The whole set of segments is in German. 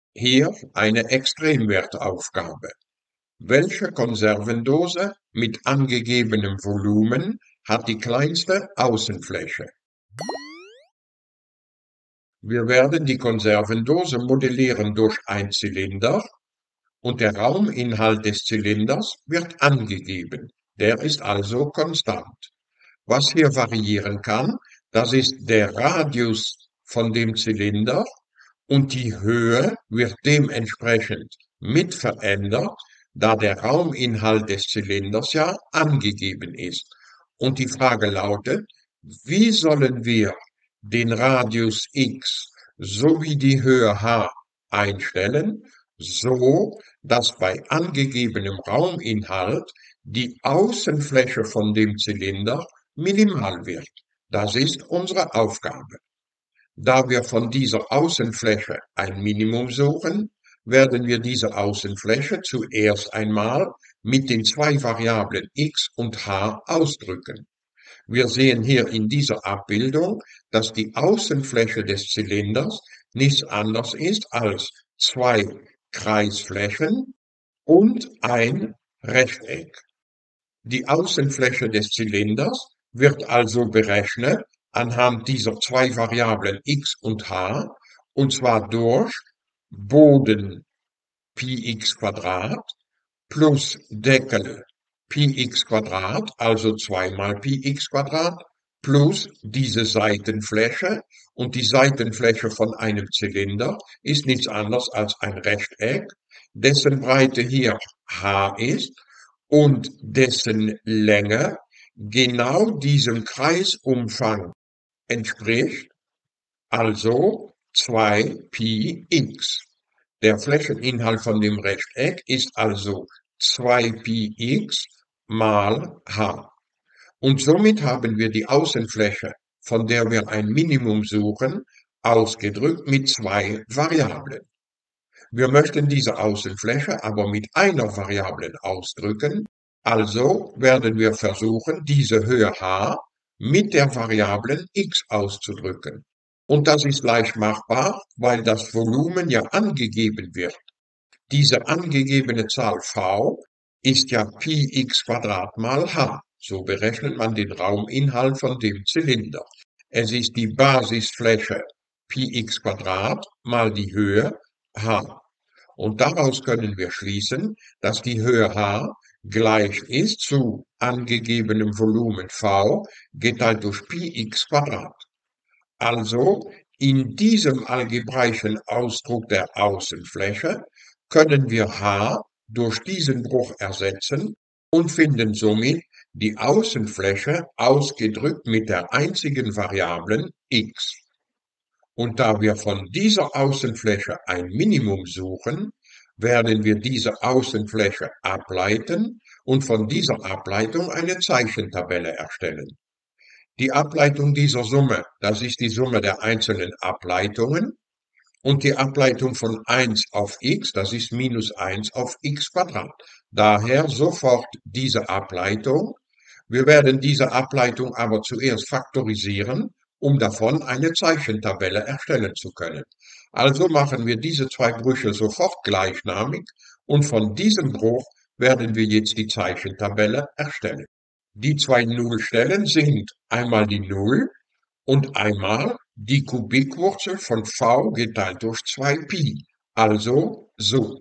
Hier eine Extremwertaufgabe. Welche Konservendose mit angegebenem Volumen hat die kleinste Außenfläche? Wir werden die Konservendose modellieren durch einen Zylinder und der Rauminhalt des Zylinders wird angegeben. Der ist also konstant. Was hier variieren kann, das ist der Radius von dem Zylinder und die Höhe wird dementsprechend mit verändert, da der Rauminhalt des Zylinders ja angegeben ist. Und die Frage lautet, wie sollen wir den Radius x sowie die Höhe h einstellen, so dass bei angegebenem Rauminhalt die Außenfläche von dem Zylinder minimal wird. Das ist unsere Aufgabe. Da wir von dieser Außenfläche ein Minimum suchen, werden wir diese Außenfläche zuerst einmal mit den zwei Variablen x und h ausdrücken. Wir sehen hier in dieser Abbildung, dass die Außenfläche des Zylinders nichts anderes ist als zwei Kreisflächen und ein Rechteck. Die Außenfläche des Zylinders wird also berechnet anhand dieser zwei Variablen x und h, und zwar durch Boden πx² plus Deckel πx², also 2 mal πx², plus diese Seitenfläche, und die Seitenfläche von einem Zylinder ist nichts anderes als ein Rechteck, dessen Breite hier h ist und dessen Länge genau diesem Kreisumfang entspricht, also 2πx. Der Flächeninhalt von dem Rechteck ist also 2πx mal h. Und somit haben wir die Außenfläche, von der wir ein Minimum suchen, ausgedrückt mit zwei Variablen. Wir möchten diese Außenfläche aber mit einer Variablen ausdrücken, also werden wir versuchen, diese Höhe h mit der Variablen x auszudrücken. Und das ist leicht machbar, weil das Volumen ja angegeben wird. Diese angegebene Zahl v ist ja πx² mal h. So berechnet man den Rauminhalt von dem Zylinder. Es ist die Basisfläche πx² mal die Höhe h. Und daraus können wir schließen, dass die Höhe h gleich ist zu angegebenem Volumen v geteilt durch πx². Also in diesem algebraischen Ausdruck der Außenfläche können wir h durch diesen Bruch ersetzen und finden somit die Außenfläche ausgedrückt mit der einzigen Variablen x. Und da wir von dieser Außenfläche ein Minimum suchen, werden wir diese Außenfläche ableiten und von dieser Ableitung eine Zeichentabelle erstellen. Die Ableitung dieser Summe, das ist die Summe der einzelnen Ableitungen, und die Ableitung von 1 auf x, das ist minus 1 auf x². Daher sofort diese Ableitung. Wir werden diese Ableitung aber zuerst faktorisieren, um davon eine Zeichentabelle erstellen zu können. Also machen wir diese zwei Brüche sofort gleichnamig und von diesem Bruch werden wir jetzt die Zeichentabelle erstellen. Die zwei Nullstellen sind einmal die 0 und einmal die Kubikwurzel von v geteilt durch 2π, also so.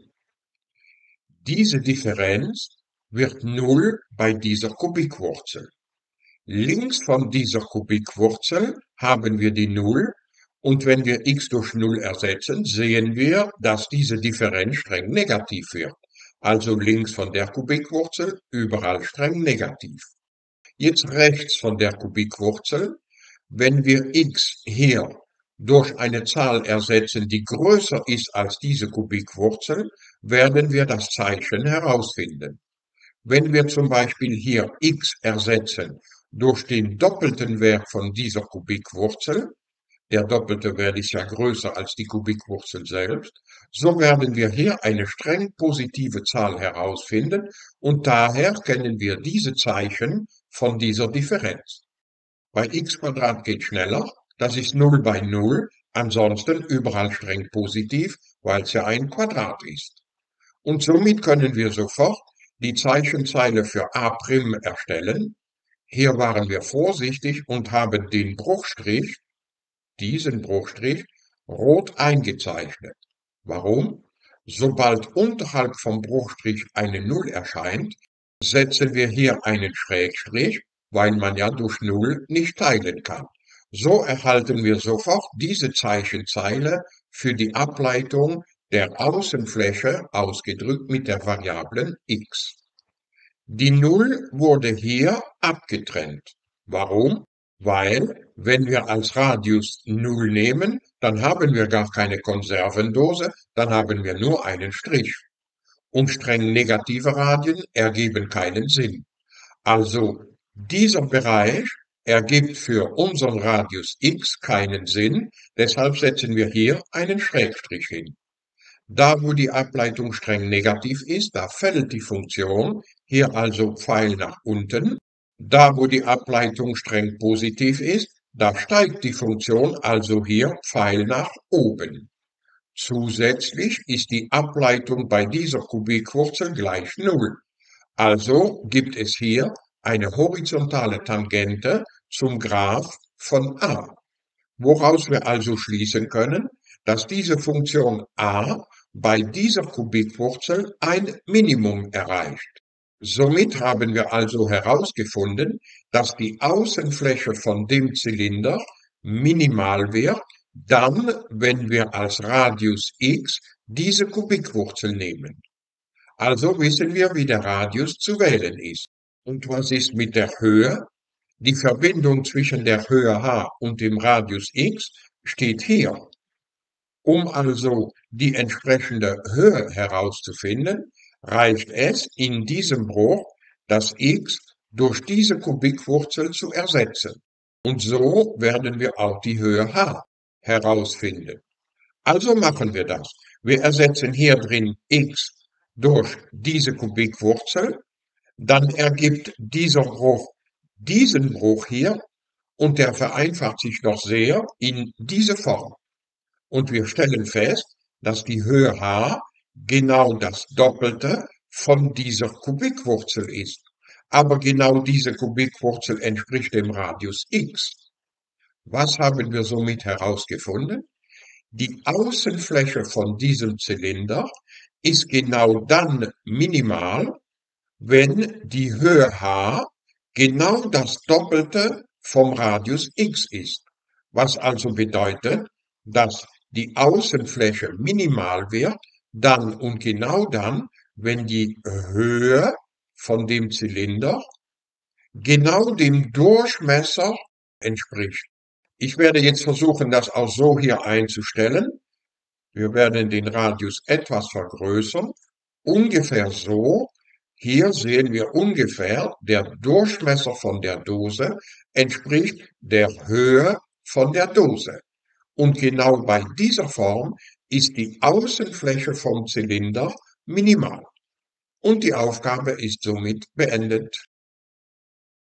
Diese Differenz wird 0 bei dieser Kubikwurzel. Links von dieser Kubikwurzel haben wir die 0 und wenn wir x durch 0 ersetzen, sehen wir, dass diese Differenz streng negativ wird. Also links von der Kubikwurzel überall streng negativ. Jetzt rechts von der Kubikwurzel, wenn wir x hier durch eine Zahl ersetzen, die größer ist als diese Kubikwurzel, werden wir das Zeichen herausfinden. Wenn wir zum Beispiel hier x ersetzen durch den doppelten Wert von dieser Kubikwurzel, der doppelte Wert ist ja größer als die Kubikwurzel selbst, so werden wir hier eine streng positive Zahl herausfinden und daher kennen wir diese Zeichen von dieser Differenz. Bei x² geht schneller, das ist 0 bei 0, Ansonsten überall streng positiv, weil es ja ein Quadrat ist. Und somit können wir sofort die Zeichenzeile für A' erstellen. Hier waren wir vorsichtig und haben den Bruchstrich, diesen Bruchstrich, rot eingezeichnet. Warum? Sobald unterhalb vom Bruchstrich eine Null erscheint, setzen wir hier einen Schrägstrich, weil man ja durch Null nicht teilen kann. So erhalten wir sofort diese Zeichenzeile für die Ableitung der Außenfläche, ausgedrückt mit der Variablen x. Die Null wurde hier abgetrennt. Warum? Weil, wenn wir als Radius Null nehmen, dann haben wir gar keine Konservendose, dann haben wir nur einen Strich. Und streng negative Radien ergeben keinen Sinn. Also dieser Bereich ergibt für unseren Radius x keinen Sinn, deshalb setzen wir hier einen Schrägstrich hin. Da, wo die Ableitung streng negativ ist, da fällt die Funktion, hier also Pfeil nach unten. Da, wo die Ableitung streng positiv ist, da steigt die Funktion, also hier Pfeil nach oben. Zusätzlich ist die Ableitung bei dieser Kubikwurzel gleich Null. Also gibt es hier eine horizontale Tangente zum Graph von a, woraus wir also schließen können, dass diese Funktion a bei dieser Kubikwurzel ein Minimum erreicht. Somit haben wir also herausgefunden, dass die Außenfläche von dem Zylinder minimal wird, dann, wenn wir als Radius x diese Kubikwurzel nehmen. Also wissen wir, wie der Radius zu wählen ist. Und was ist mit der Höhe? Die Verbindung zwischen der Höhe h und dem Radius x steht hier. Um also die entsprechende Höhe herauszufinden, reicht es in diesem Bruch, das x durch diese Kubikwurzel zu ersetzen. Und so werden wir auch die Höhe h herausfinden. Also machen wir das. Wir ersetzen hier drin x durch diese Kubikwurzel, dann ergibt dieser Bruch diesen Bruch hier und der vereinfacht sich noch sehr in diese Form. Und wir stellen fest, dass die Höhe h genau das Doppelte von dieser Kubikwurzel ist. Aber genau diese Kubikwurzel entspricht dem Radius x. Was haben wir somit herausgefunden? Die Außenfläche von diesem Zylinder ist genau dann minimal, wenn die Höhe h genau das Doppelte vom Radius x ist. Was also bedeutet, dass die Außenfläche minimal wird, dann und genau dann, wenn die Höhe von dem Zylinder genau dem Durchmesser entspricht. Ich werde jetzt versuchen, das auch so hier einzustellen. Wir werden den Radius etwas vergrößern, ungefähr so. Hier sehen wir ungefähr, der Durchmesser von der Dose entspricht der Höhe von der Dose. Und genau bei dieser Form ist die Außenfläche vom Zylinder minimal. Und die Aufgabe ist somit beendet.